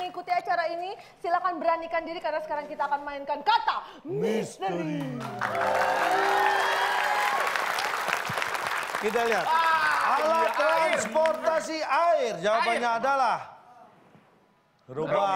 mengikuti acara ini, silakan beranikan diri karena sekarang kita akan mainkan kata misteri. Kita lihat. Alat transportasi air. Jawabannya adalah gerobak.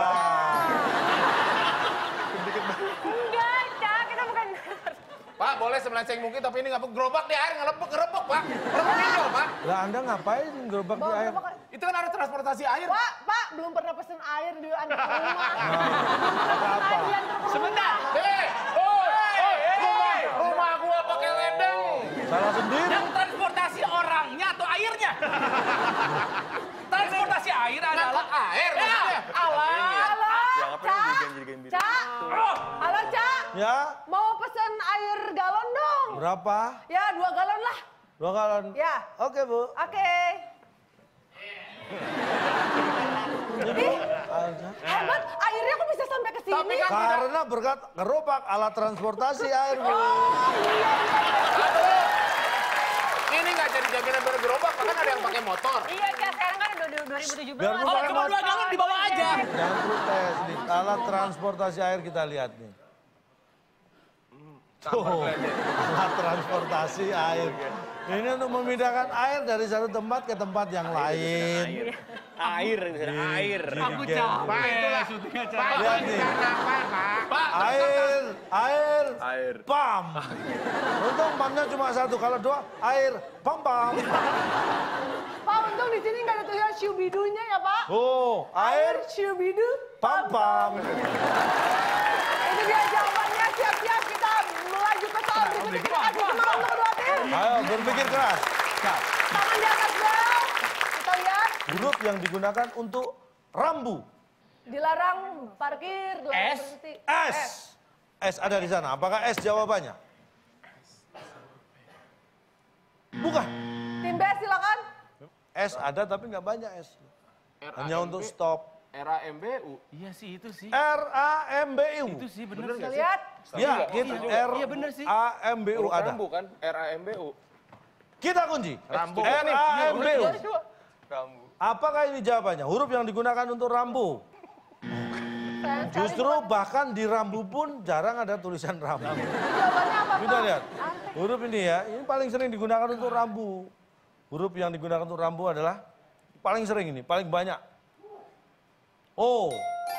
Enggak, Cak, kita bukan. Pak, boleh semelenceng mungkin, tapi ini nggak gerobak di air, ngerebek, Pak. Gerobak hijau, Pak. Lah Anda ngapain gerobak di air? Itu kan ada transportasi air. Pak, belum pernah pesen air di anak rumah. Apa? Sebentar. Rumah gua pakai ledeng. Salah sendiri. Yang transportasi orangnya atau airnya? Transportasi air adalah Air maksudnya. Halo, Cak. Halo, Cak. Ya, Mau pesen air galon dong. berapa? Ya, 2 galon lah. 2 galon. Ya. Oke, Bu. Oke. Hebat, airnya kok bisa sampai ke sini? Tapi kan Karena berkat gerobak alat transportasi air, Bu. ini nggak jadi jaminan bergerobak, bahkan ada yang pakai motor. Iya, Cak, sekarang kan udah 2017. Biar lu kalau pakai cuma 2 galon dibawa aja. Jangan protes nih. Alat transportasi air kita lihat nih. Tuh, alat transportasi air. Ini untuk memindahkan air dari satu tempat ke tempat yang lain. Air. Aku Gini, capek. Pak, itulah. Syutingnya Pak, capek. Lihat ini nih. karena apa, Pak? Air, pam. Untung pumpnya cuma satu, kalau 2 air, pam. Pak, untung di sini nggak ada tulisan Shubidunya ya, Pak. Oh, air, Shubidu. pam. Itu dia jawabannya. Siap-siap kita melaju ke soal berikutnya. Kita kasih semangat untuk kedua tim. Ayo berpikir keras. Tangan di atas bel. Kita lihat. Huruf yang digunakan untuk rambu. Dilarang parkir, dilarang S. berhenti. S. S ada di sana. Apakah S jawabannya? Bukan. Tim B silakan. S ada tapi nggak banyak S. Hanya untuk stop. Era MBU. Iya sih, itu sih. RAMBU. Itu sih bener Kita sih. lihat. Ya, kita Iya, bener sih. RAMBU ada. Rambu kan? RAMBU. Kita kunci. Rambu. RAMBU. Rambu. Apakah ini jawabannya? Huruf yang digunakan untuk rambu. Justru bahkan di rambu pun jarang ada tulisan rambu. Jawabannya apa, Pak? Kita lihat. Huruf ini ya, ini paling sering digunakan untuk rambu. Huruf yang digunakan untuk rambu adalah paling sering ini, paling banyak. O.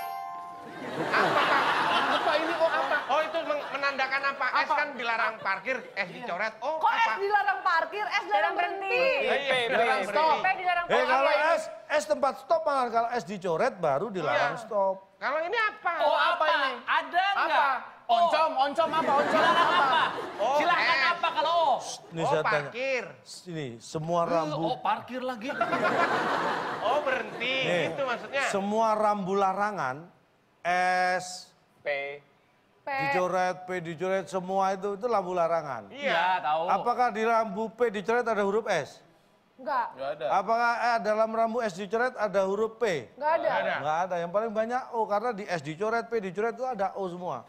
Apa ini? Oh, apa? Oh, itu menandakan apa? S kan dilarang parkir, S dicoret. Oh, Kok apa? S dilarang parkir, S dilarang berhenti? Dilarang Stop. P dilarang Kalau parkir. S tempat stop, malah kalau S dicoret baru dilarang Iya. stop. Kalau ini apa? Oh, apa ini? Ada nggak? Apa? Oncom apa? Oncom Silakan apa? Oh, Silakan S. apa kalau O? Ini Oh, saya tanya. parkir. Ini semua rambu. Oh, parkir lagi. Oh, berhenti. Nih, Itu maksudnya. semua rambu larangan S P. P. dicoret, P dicoret, semua itu rambu larangan. Iya, tahu. Apakah di rambu P dicoret ada huruf S? Enggak, Apakah dalam rambu S dicoret ada huruf P? enggak ada. Nggak ada. Yang paling banyak O, karena di S dicoret, P dicoret itu ada O semua.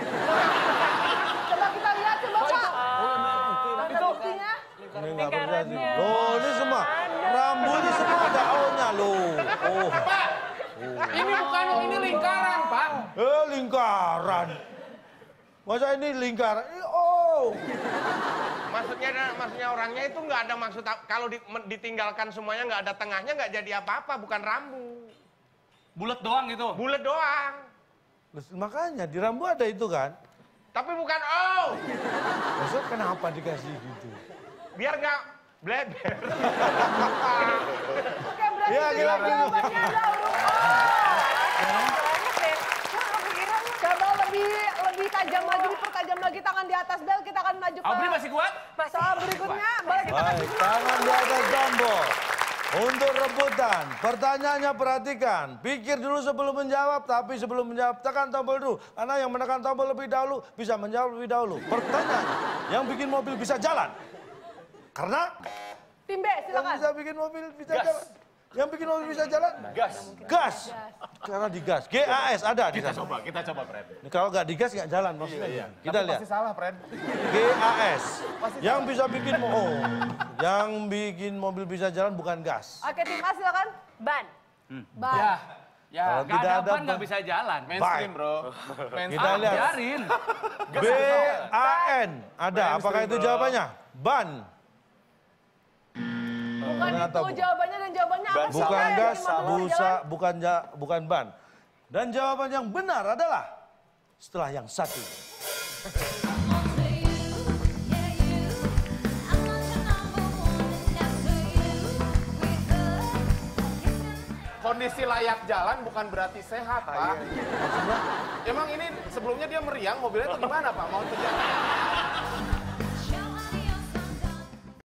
Coba kita lihat, coba Pak. Ada buktinya? Ini nggak berjadi. Loh, ini semua. Rambu ini semua ada O-nya loh. Oh. Ini bukan, ini lingkaran, Pak. Lingkaran. Masa ini lingkaran? Ini O. Maksudnya orangnya itu nggak ada maksud, kalau ditinggalkan semuanya nggak ada tengahnya, nggak jadi apa-apa, bukan rambu. Bulat doang gitu. Bulat doang. Makanya di rambu ada itu kan. Tapi bukan O. Maksud kenapa dikasih gitu? Biar nggak bleber. Oke, berarti Iya, itu gila, jawabannya ada huruf O. Coba lebih tajam lagi, dipertajam lagi tangan di atas bel, kita akan maju ke Audrey masih kuat? soal berikutnya. Boleh kita kasih Baik, tangan di atas tombol. Untuk rebutan, pertanyaannya perhatikan. Pikir dulu sebelum menjawab, tapi sebelum menjawab tekan tombol dulu. Karena yang menekan tombol lebih dahulu bisa menjawab lebih dahulu. Pertanyaan, yang bikin mobil bisa jalan. Karena tim B, yang silakan. bisa bikin mobil bisa jalan. Yang bikin mobil bisa jalan? Gas. Gas. Karena digas. GAS ada di sana. Kita coba, Fred. Kalau nggak digas nggak jalan maksudnya. Kita lihat. Pasti salah, Fred. GAS. Yang bisa bikin yang bikin mobil bisa jalan bukan gas. Oke, tim A silakan. Ban. Ban. Ya. Ya, Kalau nggak tidak ada ada ban nggak ban. bisa jalan. Mainstream, bro. Kita lihat. Biarin. BAN. Ada. Apakah itu jawabannya? Ban. Bukan Ternyata itu jawabannya dan jawabannya apa sih? Bukan Yang gas, 15 jalan? bukan ban. Dan jawaban yang benar adalah setelah yang satu. Kondisi layak jalan bukan berarti sehat, Pak. Emang ini sebelumnya dia meriang mobilnya atau gimana, Pak? Mau terjadi?